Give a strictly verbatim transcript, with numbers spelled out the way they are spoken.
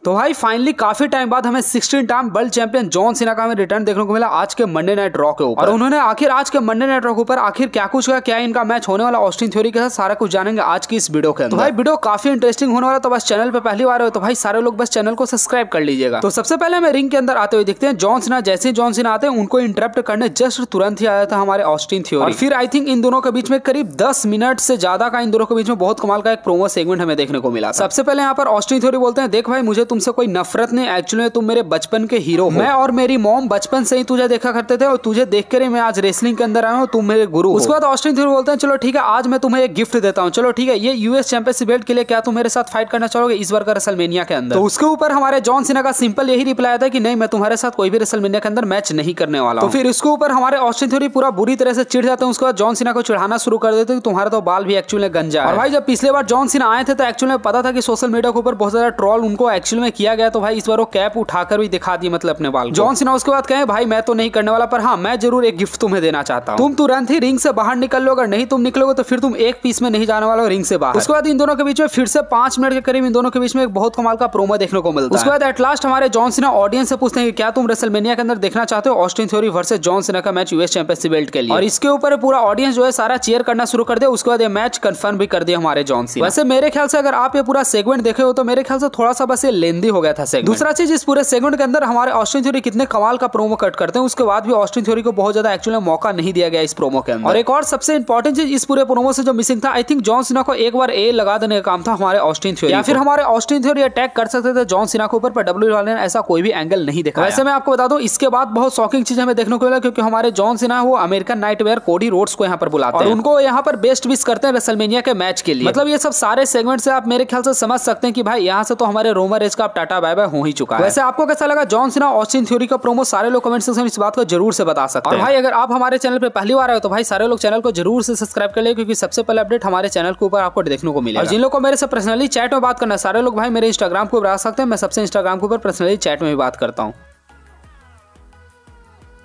तो भाई फाइनली काफी टाइम बाद हमें sixteen time world champion John Cena का हमें रिटर्न देखने को मिला आज के मंडे नाइट रॉ के ऊपर। और उन्होंने आखिर आज के मंडे नाइट रॉ के ऊपर आखिर क्या कुछ हुआ, क्या इनका मैच होने वाला ऑस्टिन थ्योरी के साथ, सारा कुछ जानेंगे आज की इस वीडियो के अंदर। तो भाई वीडियो काफी इंटरेस्टिंग होने वाला, तो बस चैनल पे पहली बार हो तो भाई सारे लोग बस चैनल को सब्सक्राइब कर लीजिएगा। तो सबसे पहले हमें रिंग के अंदर आते हुए दिखते हैं जॉन सीना। जैसे ही जॉन सीना आते हैं उनको इंटरप्ट करने जस्ट तुरंत ही आया था हमारे ऑस्टिन थ्योरी। और फिर आई थिंक इन दोनों के बीच में करीब दस मिनट से ज्यादा का इन दोनों के बीच में बहुत कमाल का एक प्रोमो सेगमेंट हमें देखने को मिला। सबसे पहले यहाँ पर ऑस्टिन थ्योरी बोलते हैं, देख भाई मुझे तुमसे कोई नफरत नहीं, एक्चुअली तुम मेरे बचपन के हीरो हो। मैं और मेरी मॉम बचपन से ही तुझे देखा करते थे और तुझे देख कर ही मैं आज रेसलिंग के अंदर आया हूँ, तुम मेरे गुरु हो। उसके बाद ऑस्टिन थ्योरी बोलते हैं, चलो ठीक है आज मैं तुम्हें एक गिफ्ट देता हूँ, चलो ठीक है ये यूएस चैंपियनशिप बेल्ट के लिए क्या तुम मेरे साथ फाइट करना चाहोगे इस बार का रेसलमेनिया के अंदर। तो उसके ऊपर हमारे जॉन सीना का सिंपल यही रिप्लाई था कि नहीं मैं तुम्हारे साथ कोई भी रेसलमेनिया के अंदर मैच नहीं करने वाला। तो फिर इसके ऊपर हमारे ऑस्टिन थ्योरी पूरा बुरी तरह से चिढ़ जाते हैं। उसके बाद जॉन सीना को चिढ़ाना शुरू कर देते हैं, तुम्हारा तो बाल भी एक्चुअली गंजा है। और भाई जब पिछले बार जॉन सीना आए थे तो एक्चुअली में पता था कि सोशल मीडिया के ऊपर बहुत ज्यादा ट्रोल उनको एक्चुअली में किया गया, तो भाई इस बार वो कैप उठाकर भी दिखा दी मतलब अपने बाल। जॉन सीना उसके बाद कहे भाई मैं तो नहीं करने वाला, पर हाँ मैं जरूर एक गिफ्ट तुम्हें देना चाहता हूँ, तुम तुरंत ही रिंग से बाहर निकल लो, अगर नहीं तुम निकलोगे तो फिर तुम एक पीस में नहीं जाने वाले हो रिंग से बाहर। उसके बाद इन दोनों के बीच में फिर से पांच मिनट के करीब इन दोनों के बीच में एक बहुत कमाल का प्रोमो देखने को मिलता है। उसके बाद एट लास्ट हमारे जॉन सीना ऑडियंस से पूछते हैं कि क्या तुम रेसलमेनिया के अंदर देखना चाहते हो Austin theory versus John Cena का मैच यूएस चैंपियनशिप बेल्ट के लिए। और इसके ऊपर पूरा ऑडियंस जो है सारा चीयर करना शुरू कर दिया। उसके बाद ये मैच कंफर्म भी कर दिया हमारे जॉन सीना। वैसे मेरे ख्याल से अगर आप ये पूरा सेगमेंट देखे हो तो मेरे ख्याल से थोड़ा सा बस ये लेंदी हो गया था सेगमेंट। दूसरा चीज इस पूरे सेगमेंट के अंदर हमारे ऑस्टिन थ्योरी कितने कमाल का प्रोमो कट करते हैं, उसके बाद भी ऑस्टिन थ्योरी को बहुत ज्यादा एक्चुअली मौका नहीं दिया गया इस प्रोमो के अंदर। और एक और सबसे इंपॉर्टेंट चीज इस पूरे प्रोमो से जो मिसिंग था, आई थिंक जॉन सीना को एक बार ए लगा देने का काम था हमारे ऑस्टिन थ्योरी, या फिर हमारे ऑस्टिन थ्योरी अटैक कर सकते थे जॉन सीना के ऊपर, पर डब्ल्यू वाले ने ऐसा कोई भी एंगल नहीं दिखाया। वैसे मैं आपको बता दूं इसके बाद बहुत शॉकिंग चीज हमें देखने को मिला, क्योंकि हमारे जॉन सीना है वो अमेरिकन नाइटमेयर कोडी रोड्स को यहाँ पर बुलाते हैं और उनको यहाँ पर बेस्ट विश करते हैं रेसलमेनिया के मैच के लिए। मतलब ये सब सारे सेगमेंट से आप मेरे ख्याल से समझ सकते हैं कि भाई यहाँ से तो हमारे रोमन रेंज का टाटा बाय बाय हो ही चुका है। वैसे आपको कैसा लगा जॉन सीना ऑस्टिन थ्योरी का प्रोमो, सारे लोग कमेंट सेक्शन में इस बात को जरूर से बता सकते हैं। और भाई अगर आप हमारे चैनल पे पहली बार आए तो भाई सारे लोग चैनल को जरूर से सब्सक्राइब कर ले, क्योंकि सबसे पहले अपडेट हमारे चैनल के ऊपर आपको देखने को मिलेगा। और जिन लोग को मेरे से पर्सनली चैट में बात करना है सारे लोग भाई मेरे इंस्टाग्राम को बता सकते हैं, मैं सबसे इंस्टाग्राम के ऊपर पर्सनली चैट में भी बात करता हूँ।